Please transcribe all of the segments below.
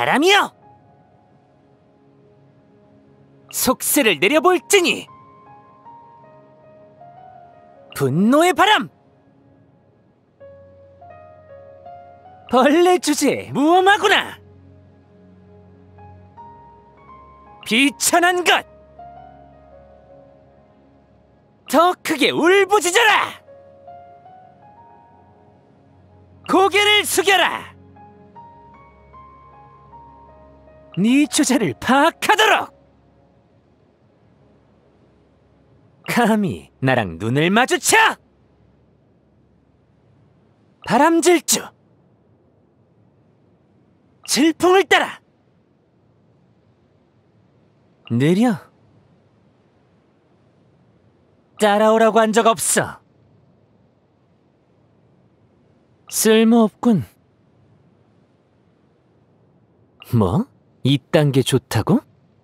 바람이여! 속세를 내려볼지니 분노의 바람! 벌레 주제에 무엄하구나! 비천한 것! 더 크게 울부짖어라! 고개를 숙여라! 네 주제를 파악하도록! 감히 나랑 눈을 마주쳐! 바람질주! 질풍을 따라! 느려! 따라오라고 한 적 없어! 쓸모없군. 뭐? 이딴 게 좋다고?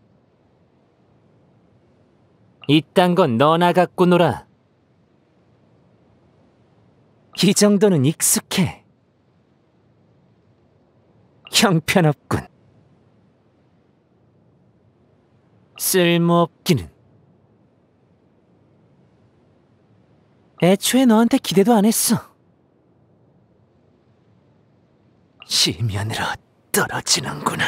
이딴 건 너나 갖고 놀아. 이 정도는 익숙해. 형편없군. 쓸모없기는. 애초에 너한테 기대도 안 했어. 지면으로 떨어지는구나.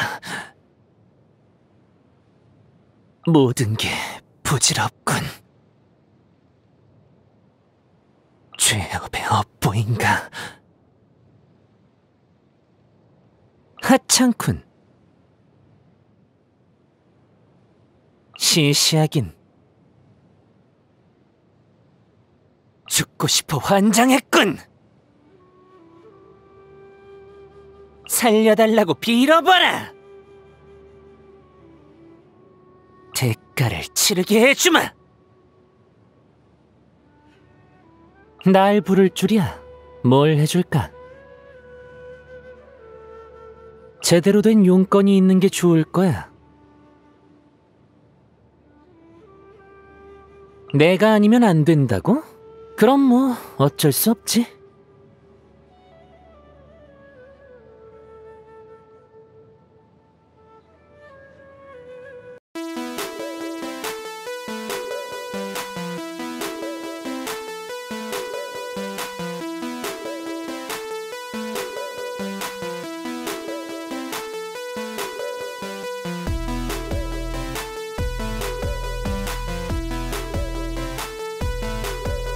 모든 게 부질없군. 죄업의 업보인가. 하찮군. 시시하긴. 죽고 싶어 환장했군. 살려달라고 빌어봐라. 대가를 치르게 해주마. 날 부를 줄이야. 뭘 해줄까? 제대로 된 용건이 있는 게 좋을 거야. 내가 아니면 안 된다고? 그럼 뭐 어쩔 수 없지.